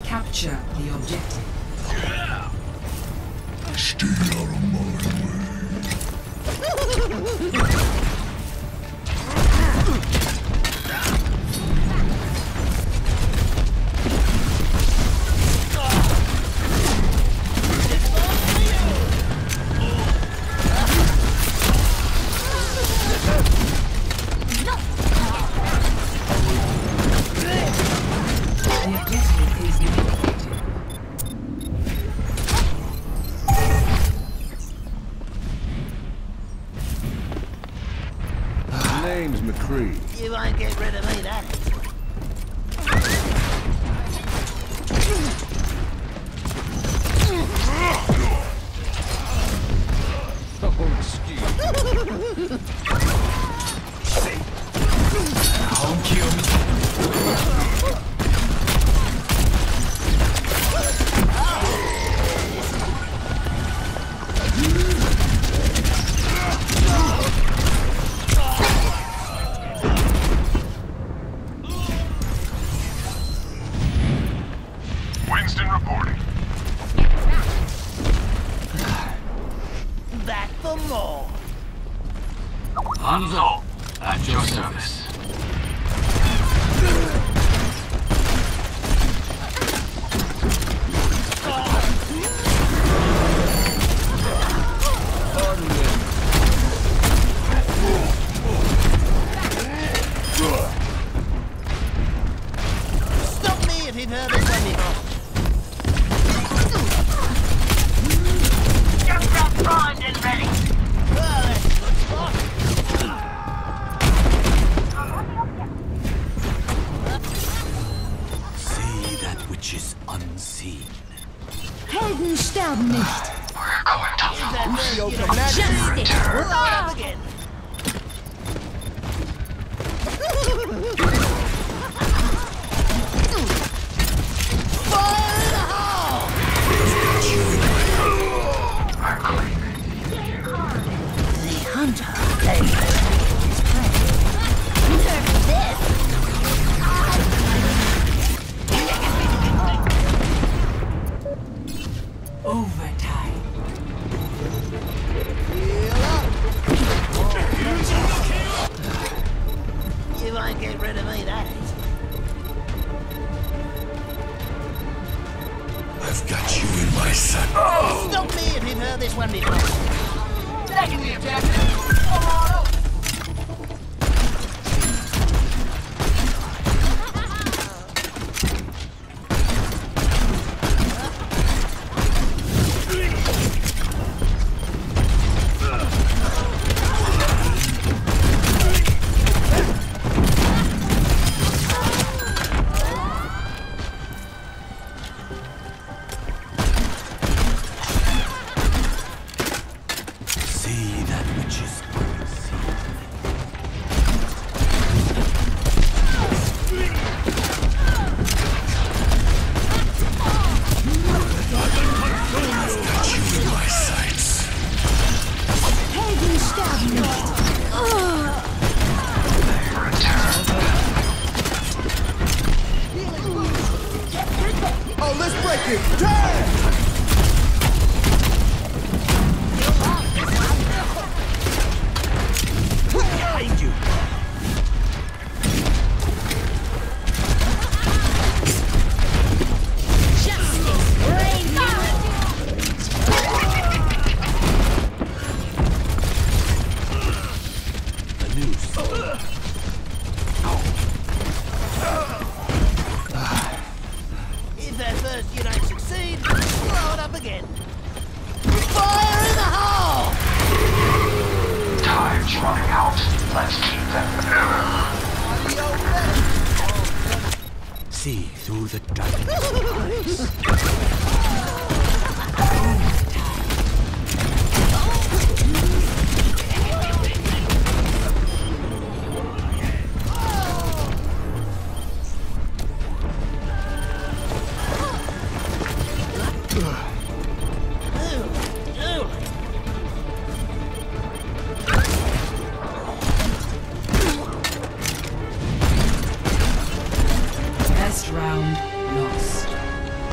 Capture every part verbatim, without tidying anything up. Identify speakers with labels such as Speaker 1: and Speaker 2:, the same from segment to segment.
Speaker 1: Capture the objective.
Speaker 2: Stay out of my way.
Speaker 3: Name's McCree.
Speaker 4: You won't get rid of me, that is.
Speaker 3: Oh, excuse me.
Speaker 2: Don't kill me.
Speaker 5: Winston reporting.
Speaker 4: Back for more.
Speaker 2: Hanzo, at your service.
Speaker 4: Stop me if you've heard this one before.
Speaker 6: Just got primed and ready.
Speaker 4: Well, that's a good spot.
Speaker 2: See that which is unseen.
Speaker 7: Helden sterben nicht.
Speaker 2: We're going to
Speaker 4: Is that first you know,
Speaker 7: Justice.
Speaker 4: Blow it up again. Fire in the hole!
Speaker 2: I'm clean.
Speaker 7: The hunter plays his prey. Nerf this.
Speaker 1: Overtime.
Speaker 4: Heal up. You won't get rid of me, that is.
Speaker 2: I've got you in my sight.
Speaker 4: Stop me if you've heard this one before.
Speaker 6: Taking the objective. Come on up.
Speaker 2: See that which is unseen. I've got you in my sights.
Speaker 7: Helden sterben nicht.
Speaker 3: Oh, let's break it! Turn! Behind you!
Speaker 7: Justice reigns.
Speaker 2: A noose.
Speaker 4: If at first you don't succeed, blow it up again. Fire in the hole!
Speaker 5: Time's running out. Let's keep them.
Speaker 2: See through the darkness.
Speaker 1: First round lost.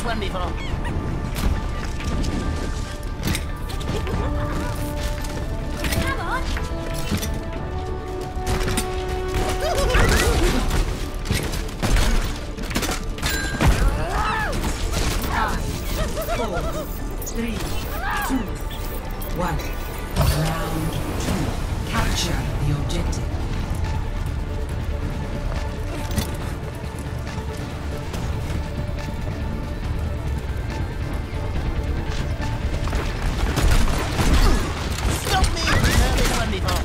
Speaker 4: this one before.
Speaker 7: Come on.
Speaker 1: Four, three, two, one. Round two. Capture the objective.
Speaker 4: Stop me! Heard this one before.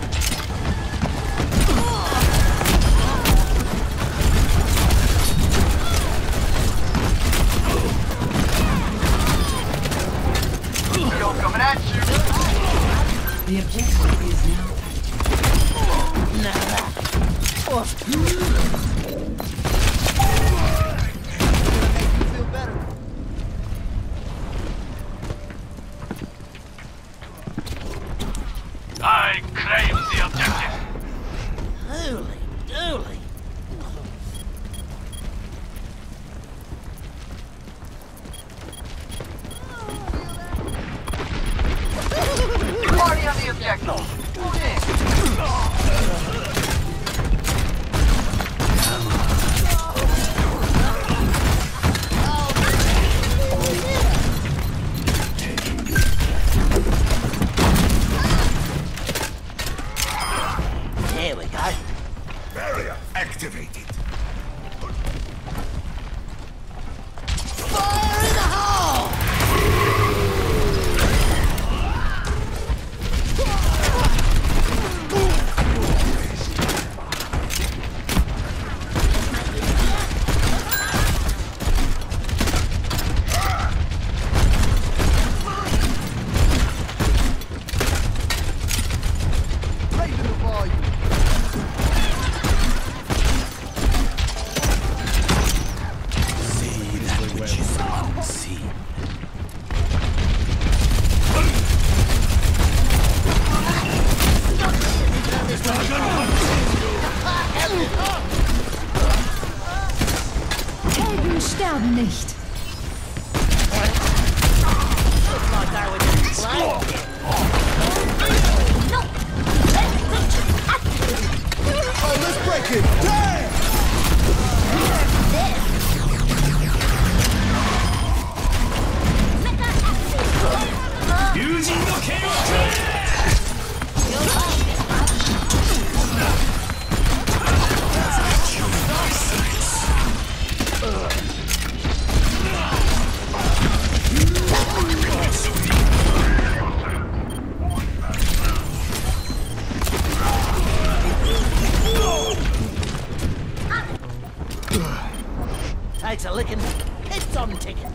Speaker 6: Shield coming at you.
Speaker 1: The objective is now active.
Speaker 4: Now that. Oh.
Speaker 3: Feel better.
Speaker 5: I claim the objective.
Speaker 4: Holy dooly.
Speaker 6: Party on the objective.
Speaker 4: Here we go.
Speaker 2: Barrier activated.
Speaker 4: Fire in the hole!
Speaker 3: Raising the volume.
Speaker 2: See that which is unseen.
Speaker 7: Helden sterben nicht.
Speaker 4: Looks like I would just play.
Speaker 7: No. Let's breach activated.
Speaker 3: Oh, let's break it. Damn!
Speaker 7: This. Mecha activated.
Speaker 2: Using the chaos.
Speaker 4: Takes a licking. It's on ticket.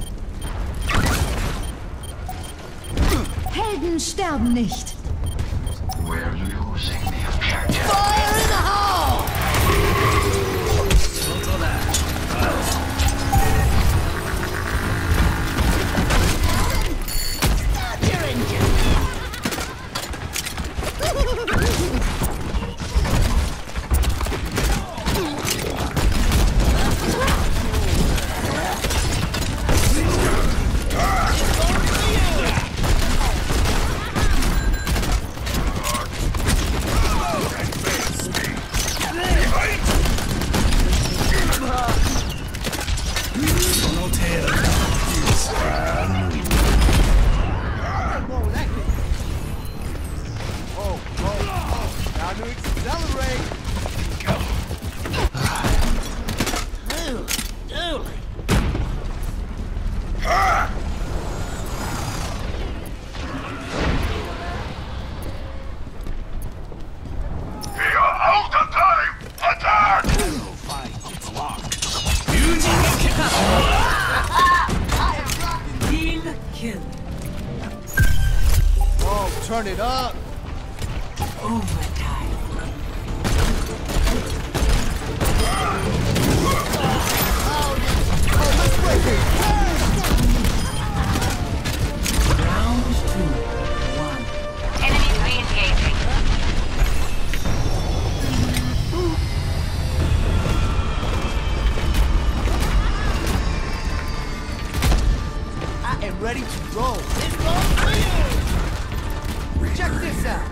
Speaker 7: Helden sterben nicht.
Speaker 5: We're losing the objective.
Speaker 4: Fire in the hole! Start your engine!
Speaker 3: Oh, oh, oh. Now to accelerate.
Speaker 4: Holy dooly.
Speaker 5: We are out of time. Attack!
Speaker 1: Team kill.
Speaker 3: Oh, turn it up.
Speaker 1: Overtime.
Speaker 3: Oh, let's break it.
Speaker 1: Round two. One.
Speaker 6: Enemies re-engaging.
Speaker 3: ready to roll.
Speaker 4: This one's for you!
Speaker 3: Check this out.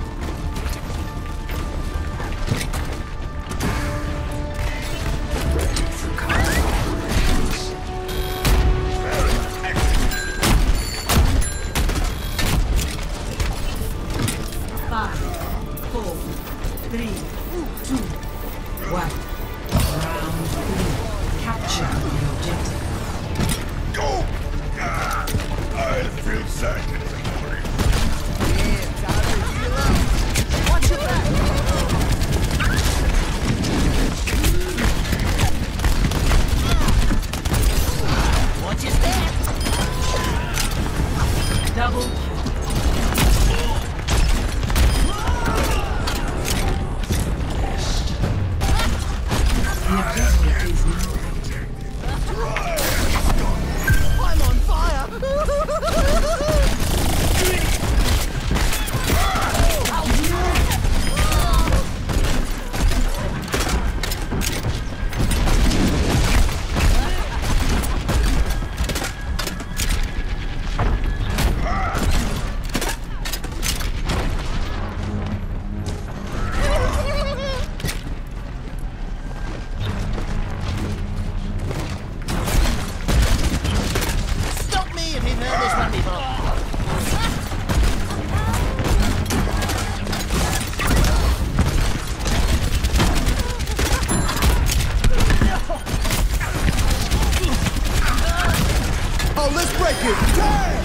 Speaker 1: Five, four, three, two, one. Round three. Capture the objective.
Speaker 2: Go! Ah, I feel sad.
Speaker 3: Yeah, time to heal up. Watch your back.
Speaker 4: Watch your step!
Speaker 1: Double kill. The objective is now active.
Speaker 4: I'm on fire! Stop me if you've heard this one before!
Speaker 3: Oh, let's break it. Damn!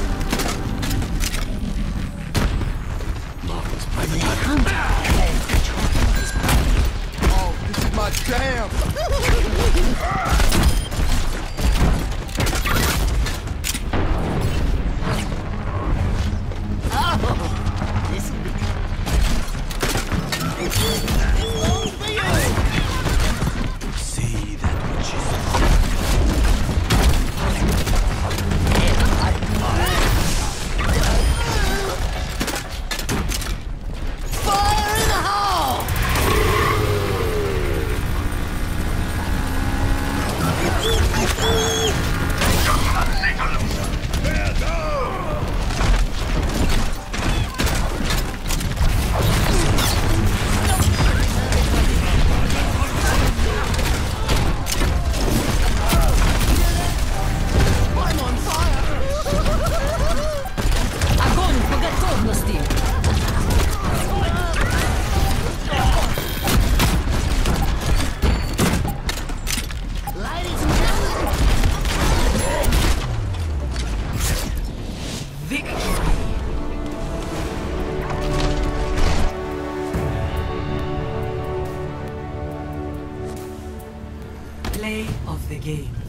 Speaker 3: Oh, this is my jam.
Speaker 4: Oh, this'll be good. This one's for you!
Speaker 2: See that which is
Speaker 4: Fire in the hole!
Speaker 2: Bear down!
Speaker 4: I'm on fire!
Speaker 1: Огонь по готовности!
Speaker 4: Ladies and gentlemen,
Speaker 1: Victory! Play of the game.